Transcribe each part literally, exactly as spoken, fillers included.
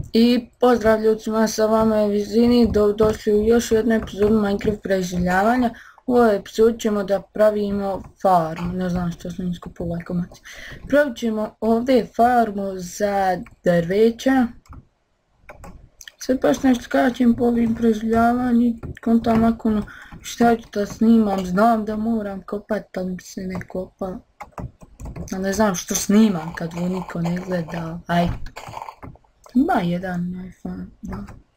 I pozdrav ljudima, sa vama je Vizini, došli u još jednu epizodu Minecraft preživljavanja. U ovoj epizodi ćemo da pravimo farmu, ne znam što sam iskupio ovaj komad. Pravit ćemo ovdje farmu za drveća. Sad baš nešto skačem po ovim preživljavanju, kontam nakon šta ću da snimam, znam da moram kopat, ali mi se ne kopa. Ne znam što snimam kad ovo niko ne gleda, ajde. Ima jedan iPhone, da.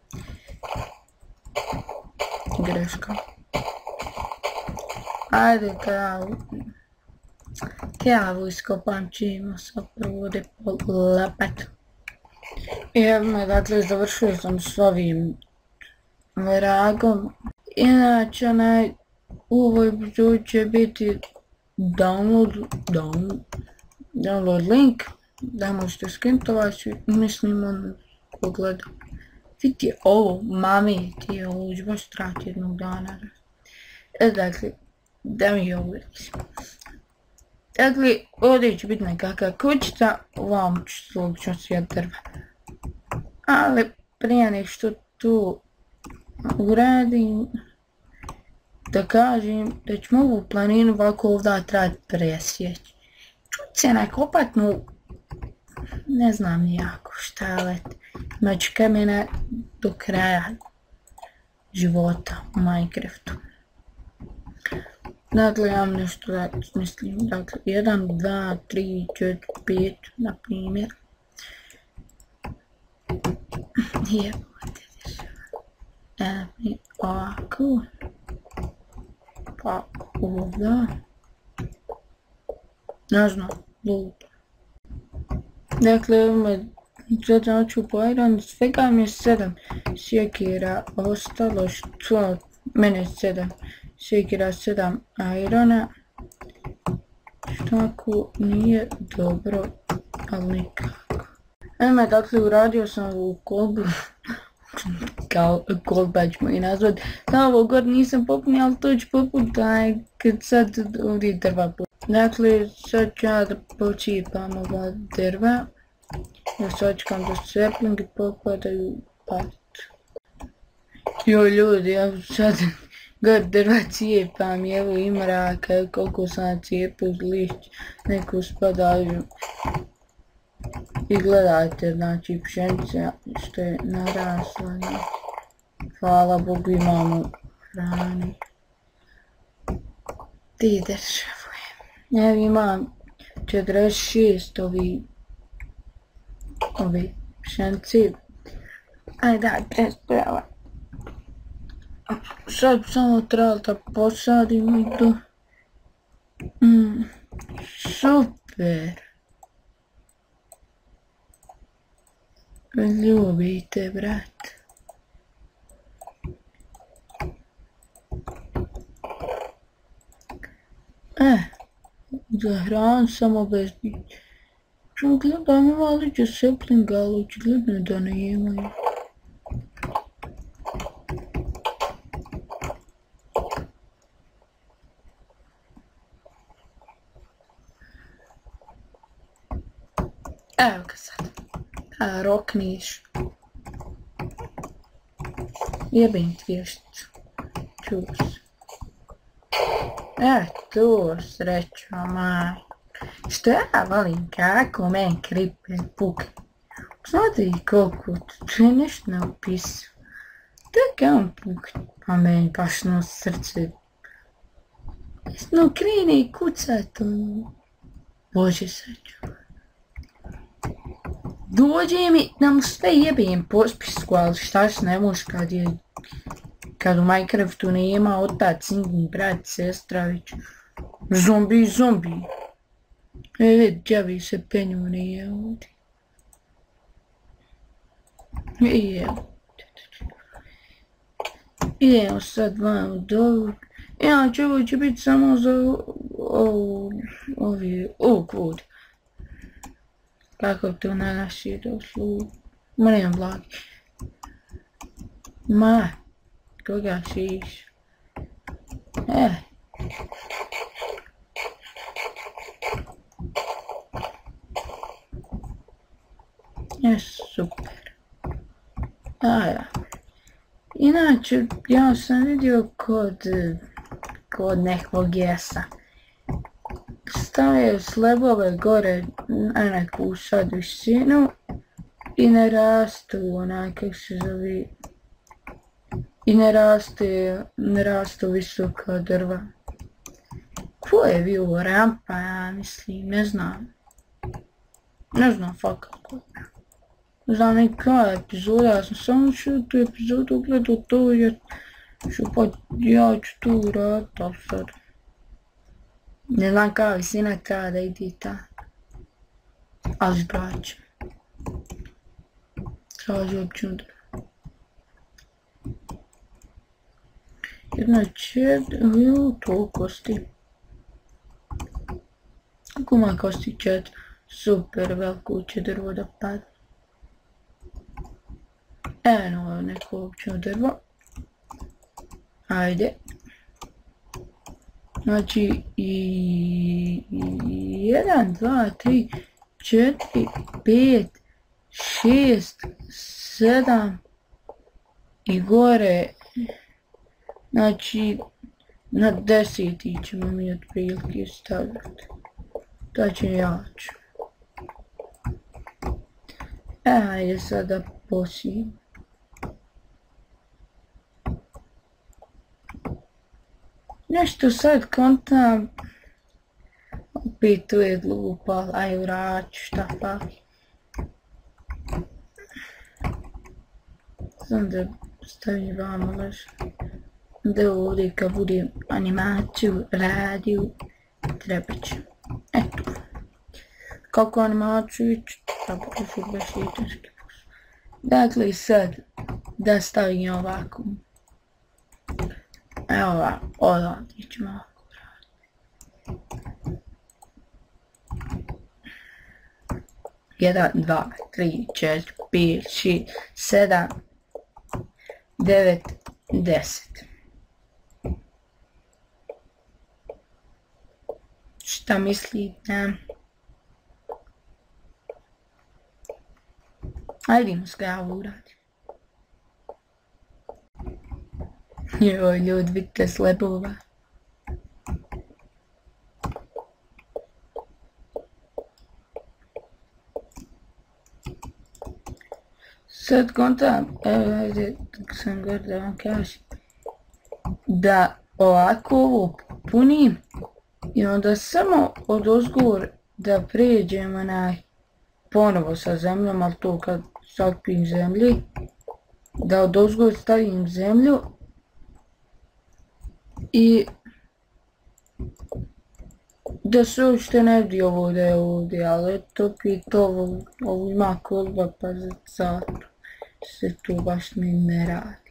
Greška. Ajde kravu. Kravu iskopam čimo sa prvode po lepetu. I evo me, dakle, završio sam s ovim vragom. Inače, onaj, u ovoj epizodi će biti download, download, download link. Da možete skintovati, mislim on pogleda. Vidi ovo, mami, ti je ovo ću baš trati jednog dana. E, dakle, da mi ovo resim. Dakle, ovdje će biti nekakva kućica, ovam ću slogično svijet drva. Ali prije nek što tu uradim, da kažem da ćemo ovu planinu ovako ovdje trebati presjeći. Čut se nakopat, no ne znam nijako šta let. Znači kamena do kraja života u Minecraftu. Dakle, ja vam nešto da smislim. Dakle, jedan, dva, tri, četiri, pet, na primjer. Jebote, evo mi ovako. Pa ovdje. Ne znam, lupa. Dakle, evo me, sad ću po iron, svega mi je sedam sjekira ostalo, što mene sedam sjekira, sedam irona, što ako nije dobro, ali nikako. Evo me, dakle, uradio sam ovu kolbu, kao kolba ćemo i nazvat, da ovo god nisam popunio, ali to ću poput, daj, kad sad ovdje drva poput. Dakle, sad ću ja da počipam ova drva. Ja sačekam da saplingi popadaju pat. Joj ljudi, ja sad god drva cijepam, evo i mraka, koliko sam cijepao uz lišć, neko spadaju. I gledajte, znači pšenica što je narasla. Hvala Bogu imamo hrani. Ti državuje. Evo imam četrdeset šest ovi ovi pšenci. Ajde daj, presprava. Sad samo treba da posadim i to. Mm, super. Ljubite, brat. E, za hranu samo bez bića. Gledam ima liđe saplinga, ali očigledno da ne imaju. Evo ga sad. A, rokniš. Jebim ti vješticu. Čus. E, tu srećo, maj. Što ja volim kako men kripe pukne. Znate koliko, to je nešto ne opisao. Tako on pukne, pa meni baš na srce. No krene i kuca to. Bože sačuvaj. Dođe mi da mu sve jebim po spisku, ali šta se ne može kad je... Kad u Minecraftu nema otac, sin, brat, sestravić. Zombi, zombi. E, džavi se penju nije ovdje. I evo. Idemo sad vam do... Inače ovo će biti samo za ovi ugvod. Kako to na naši došlo? Moram blagi. Ma, koga šiš? E. Je super. A ja. Inače, ja sam vidio kod, kod nekog jesa. Stavio slabove gore na neku sad visinu i ne rastu onaj, kako se zove, i ne raste, ne rastu visoka drva. Ko je bio rampa, ja mislim, ne znam. Ne znam fakat ko je. Ne znam neka epizoda, ja sam samo ću tu epizodu gledao to jer ću pa ja ću tu uraditi, ali sad. Ne znam koja visina treba da ide ta. Ali zbrajat ću. Traži uopće udar. Jedna četiri, ju, to kosti. Kako ima kosti četiri? Super, veliko će drvo da pada. Eno, neko uopćeno drvo. Ajde. Znači, i jedan, dva, tri, četiri, pet, šest, sedam i gore. Znači, na deseti ćemo mi otprilike stavljati. To će jače. Ajde sada posijem. Nešto sad kontam. Opet tu je glupa, aj vraću, šta pa. Znam da stavim vamo lež. Da ovdje kad budem animaciju radio, treba će. Eto. Kako animaciju ću, tako ću baš jetenski posao. Dakle sad da stavim ovako. Evo ovako, odavdje ćemo ovako raditi. jedan, dva, tri, četiri, pet, šest, sedam, devet, deset. Šta mislite? Hajdemo s ga ovo uradim. Joj, ljudi, vidite slebova. Sad kontam, evo, ajde, tako sam gore da vam kažem, da ovako ovo punim i onda samo od ozgor da pređem onaj ponovo sa zemljom, ali to kad sakupim zemlji, da od ozgor stavim zemlju i da se uopšte ne vidi ovo da je ovdje, ali eto opet ovo, ovo ima kolba pa zato se tu baš mi ne radi.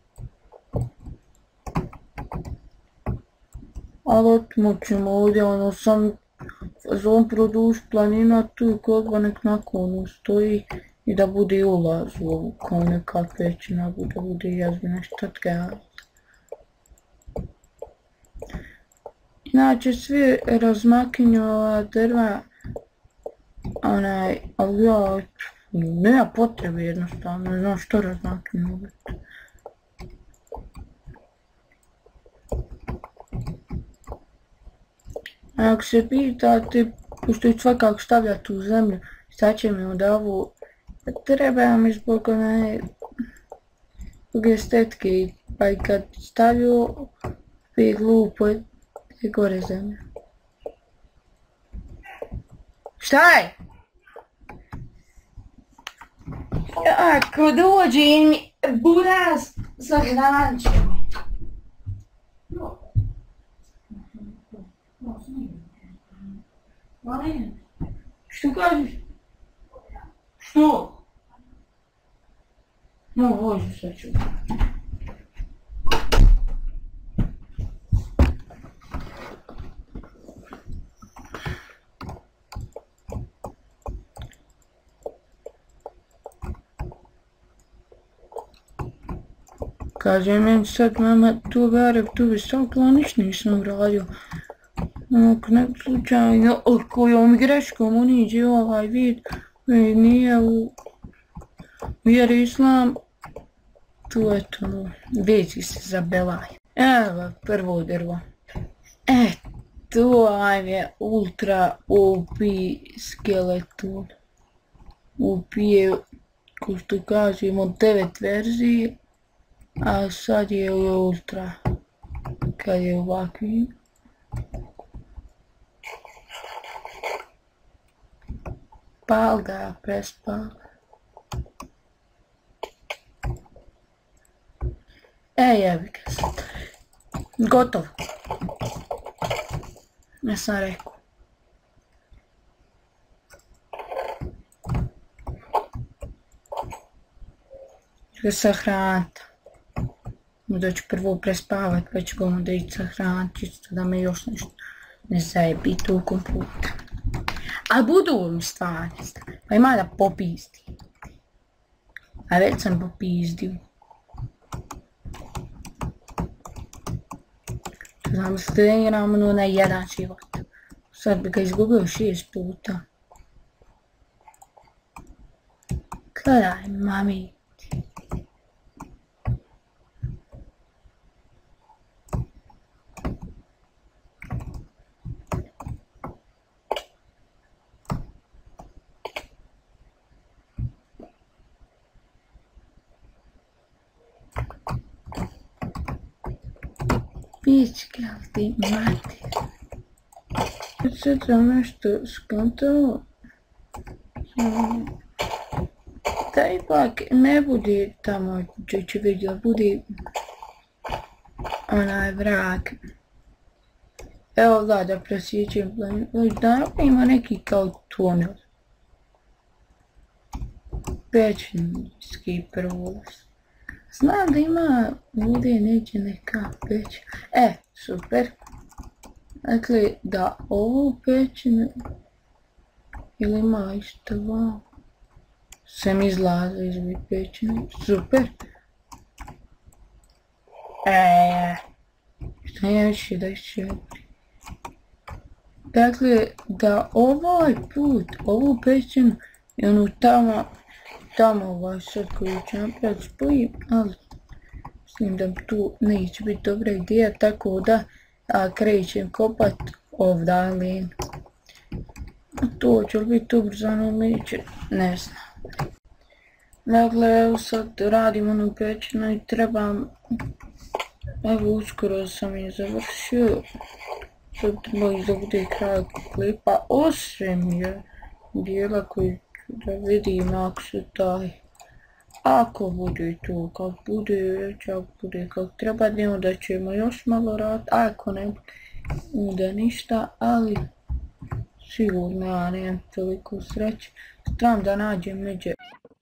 Ali otmoćemo ovdje, ono sam zon produž planina, tu je kolba nek nakon stoji i da bude ulaz u ovu kao neka pećina, da bude jazbina šta treba. Znači svi razmakinju ova drva, onaj, ali ja, nema potrebe jednostavno, ne znam što razmakinju uvijek. A ako se pitate, pošto ću svakako stavljati u zemlju, sad će mi onda ovu, treba mi zbog onaj, zbog estetike, pa i kad stavlju, opet glupo je gore zemlja. Šta je? Ako dođe mi buraz za hranče. Što kažeš? Što? No, hoću sad ću. Kaže meni sad mama tu garev, tu bi stakla, niš nisam uradio. Ako nek slučajno, kojom greškom uniđe ovaj vid, nije u vjeri islam, tu eto, no, vidi se zabelaj. Evo, prvo drvo. E, to vam je ultra O P skeleton. O P je, ko što kažemo, devet verzije, a sad je ultra, kad je ovakvi. Pal ga, prespal. E, jebi ga sad. Gotovo. Ja sam rekao. Ga sahraniti. Da ću prvo prespavat, pa ću ga onda ići sahraniti, čisto da me još nešto ne zajebi tokom puta. A budu mi stvari, pa ima da popizdi. A već sam popizdio. Znam se treniramo no na jedan život. Sad bi ga izgubio šest puta. Gledaj, mami. Pička ti mati. Sad sam nešto skontao. Da ipak ne bude tamo gdje ću vidjeti, bude onaj vrag. Evo da da presjećem, da ima neki kao tunel. Pećinski prolaz. Znam da ima ovdje neće neka peć. E, super. Dakle, da ovu pećinu ili ima isto vam. Sem izlaze iz ove pećine. Super. Eee. Šta je više da išće. Dakle, da ovaj put, ovu pećinu i onu tamo tamo ovaj sad koju ću napraviti spojim, ali mislim da tu neće biti dobra ideja, tako da a, krećem kopat ovdje. To će li biti ubrzano ili neće, ne znam. Dakle, evo sad radim onu pećinu i trebam, evo uskoro sam je završio, sad trebalo da bude kraj klipa, osim je dijela koji da vidim ako se taj, ako bude to, kako bude, ako bude kako treba, onda ćemo još malo raditi, ako ne bude, onda ništa, ali sigurno ja nemam toliko sreće, trebam da nađem neđe.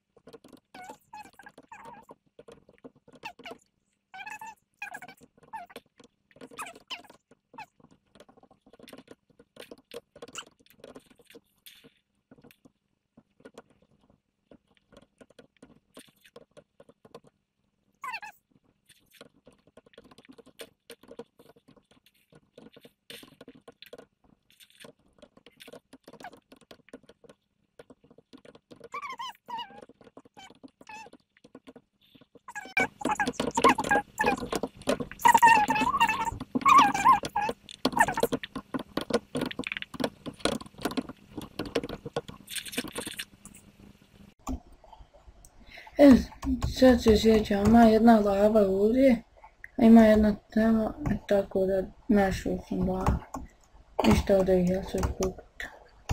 E, sad se sjećam, ima jedna lava ovdje, a ima jedna tamo, tako da našao sam lavu. Ništa ovdje ih ja sad pokut.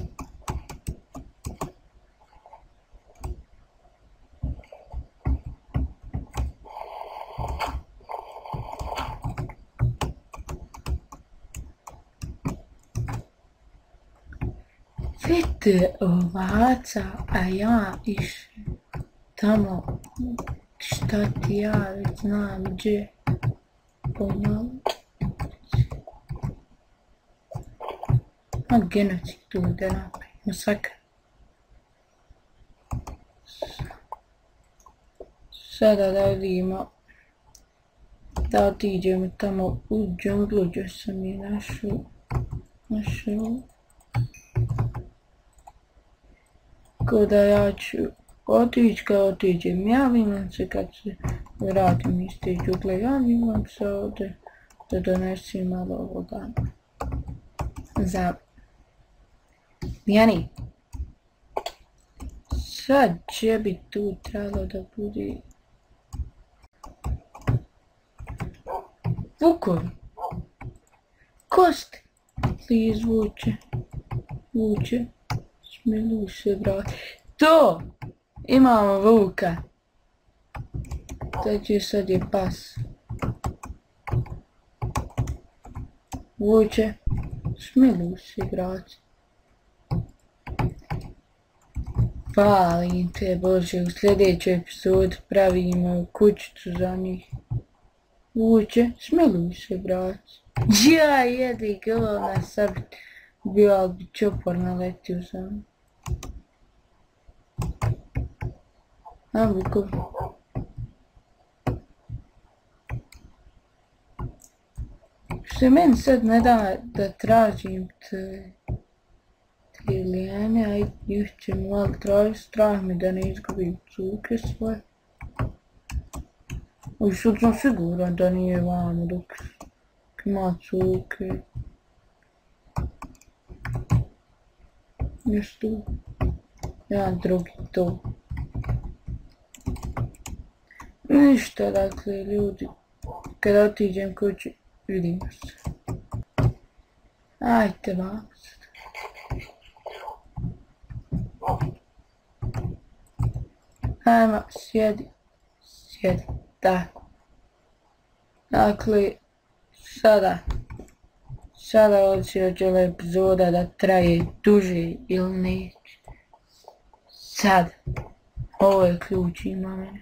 Vidite ovaca, a ja išem tamo, šta ti ja već znam gdje, pomalo. A genocid tu da napravim, masakr. Sada da vidimo, da otiđemo tamo u džunglu gdje sam je našao, našao. Ko da ja ću otići, kad otiđem javim vam se, kad se vratim iz te džugle javim vam se ovdje da donesim malo ovoga za Jani. Sad će bi tu trebalo da bude vukovi, kosti, please vuče, vuče, smiluj se brate, to, imamo vuka, to će sad je pas, vuče, smiluj se brate. Palim te Bože, u sljedećoj epizodi pravimo kućicu za njih. Vuče, smiluj se brat. Ja jedi govna sad bio, ali bi čopor naletio za mnom. A Vukov. Što meni sad ne da da tražim te lijene, ajde njih ćemo malo tražiti, strah mi da ne izgubim cuke svoje. I sad sam siguran da nije vamo dok ima cuke. Još tu. Jedan drugi to. Ništa dakle ljudi. Kada otiđem kući vidimo se. Ajde vam. Ajmo, sjedi, sjedi, tako. Dakle, sada, sada hoće ova epizoda da traje duže ili neće. Sad, ovo je ključni moment.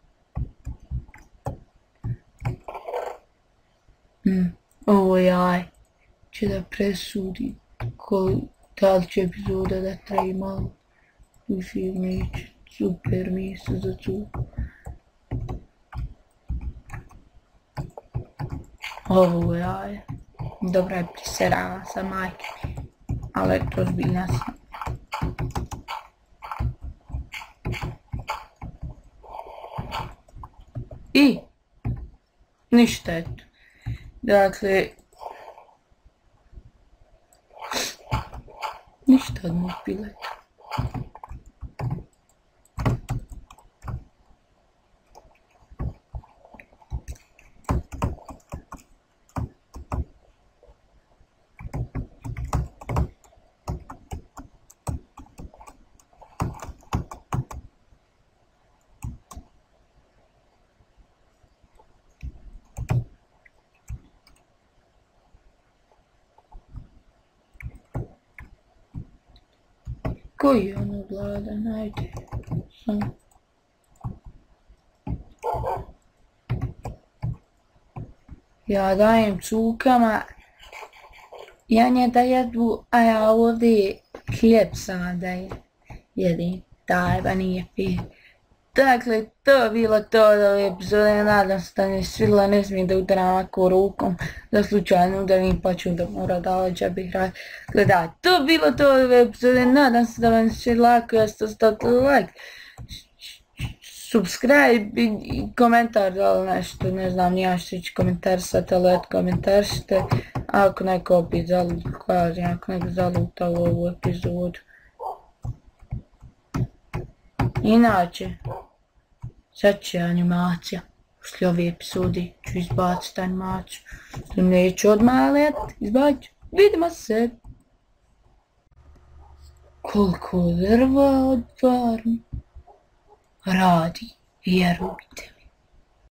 Mm, ovo jaj će da presudi da li će epizoda da traje malo duže ili neće. Super mjesto za cuku. Ovo je dobra je priserana sa majke, ali to zbiljna sam. I ništa eto. Dakle, ništa od mojih pileta. Koji je ono gladan, ajde, sam. Ja dajem cukama, ja nje da jedu, a ja ovdje hljeb sama da jedim, daj ba nije pije. Dakle, to je bilo to od ove epizode, nadam se da mi je svila, ne smijem da udaram ovako rukom, da slučajno udarim pa ću da mora da ođa bih rad. Gledaj, to je bilo to od ove epizode, nadam se da vam se lako, ja ste ostavite like, subscribe i komentar da li nešto, ne znam, nija što će komentarisati, ali eto komentaršite, ako neko opet zaluta, kvazi, ako neko zaluta u ovu epizodu. Inače, sad će animacija, poslije ove epizode ću izbaciti animaciju, što neću odmah, ali eto, izbacit ću, vidimo se. Koliko drva odvaram, radi, vjerujte.